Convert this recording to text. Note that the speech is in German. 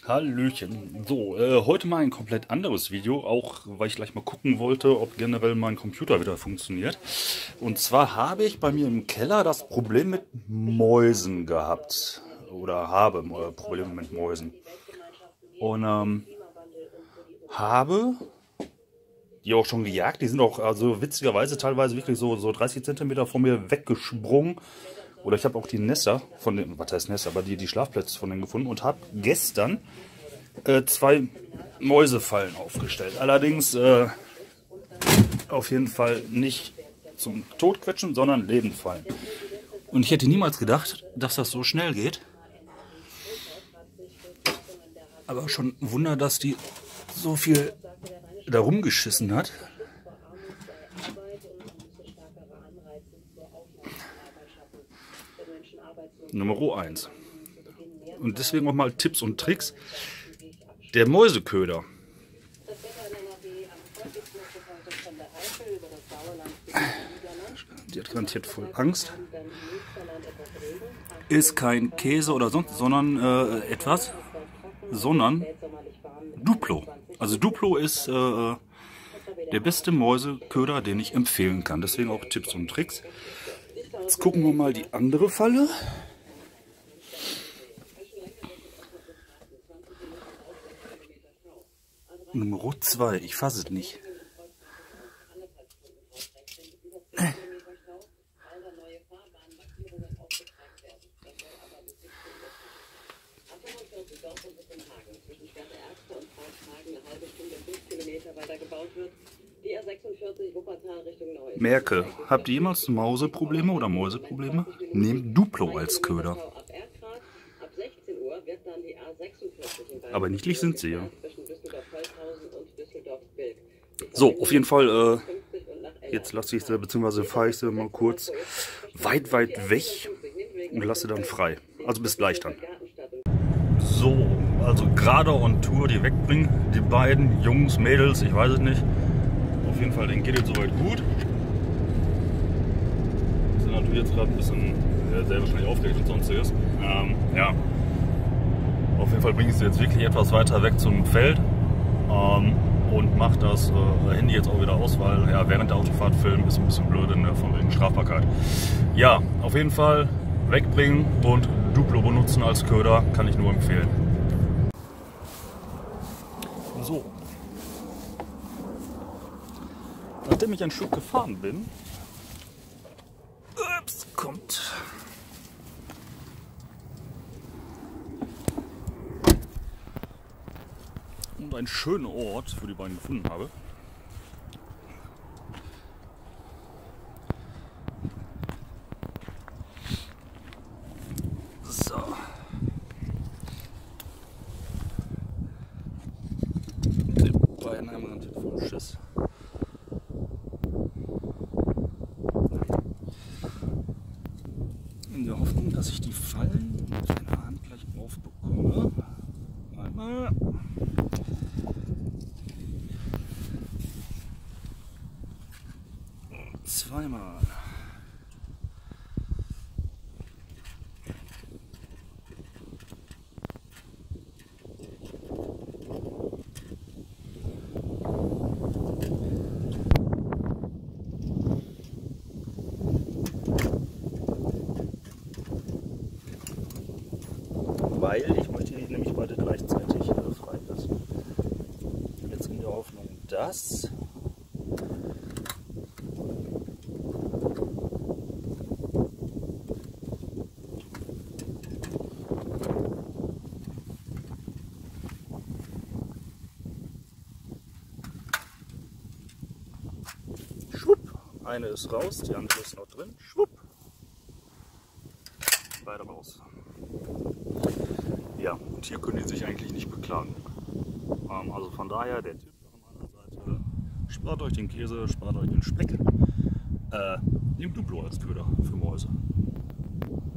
Hallöchen. So, heute mal ein komplett anderes Video, auch weil ich gleich mal gucken wollte, ob generell mein Computer wieder funktioniert. Und zwar habe ich bei mir im Keller das Problem mit Mäusen gehabt. Oder habe Probleme mit Mäusen. Und habe die auch schon gejagt. Die sind auch also witzigerweise teilweise wirklich so 30 Zentimeter von mir weggesprungen. Oder ich habe auch die Nester von den, was heißt Nester, aber die Schlafplätze von denen gefunden und habe gestern 2 Mäusefallen aufgestellt. Allerdings auf jeden Fall nicht zum Totquetschen, sondern Lebendfallen. Und ich hätte niemals gedacht, dass das so schnell geht. Aber schon ein Wunder, dass die so viel da rumgeschissen hat. Nummer 1. Und deswegen auch mal Tipps und Tricks. Der Mäuseköder. Die hat garantiert voll Angst. Ist kein Käse oder sonst, sondern Duplo. Also Duplo ist der beste Mäuseköder, den ich empfehlen kann. Deswegen auch Tipps und Tricks. Jetzt gucken wir mal die andere Falle. Nummer 2, ich fasse es nicht. Merke, habt ihr jemals Mauseprobleme oder Mäuseprobleme? Nehmt Duplo als Köder. Aber niedlich sind sie ja. So, auf jeden Fall, jetzt lasse ich sie, beziehungsweise fahre ich sie mal kurz weit weg und lasse dann frei. Also bis gleich dann. So, also gerade on Tour die wegbringen, die beiden Jungs, Mädels, ich weiß es nicht. Auf jeden Fall, denen geht es soweit gut. Die sind natürlich jetzt gerade ein bisschen sehr wahrscheinlich aufgeregt und sonstiges. Ja. Auf jeden Fall bringe ich sie jetzt wirklich etwas weiter weg zum Feld und mache das Handy jetzt auch wieder aus, weil ja, während der Autofahrt filmen ist ein bisschen blöd, ne, von wegen Strafbarkeit. Ja, auf jeden Fall wegbringen und Duplo benutzen als Köder, kann ich nur empfehlen. So. Nachdem ich ein Stück gefahren bin, kommt und einen schönen Ort für die beiden gefunden habe. So. Die beiden haben garantiert voll Schiss. In der Hoffnung, dass ich die Fallen mit einer Hand gleich aufbekomme. Einmal. Zweimal. Weil ich möchte die nämlich beide gleichzeitig freilassen. Jetzt in der Hoffnung, dass schwupp, eine ist raus, die andere ist noch drin. Schwupp, beide raus. Ja, und hier können die sich eigentlich nicht beklagen. Also von daher der Tipp von meiner Seite, spart euch den Käse, spart euch den Speck, nehmt Duplo als Köder für Mäuse.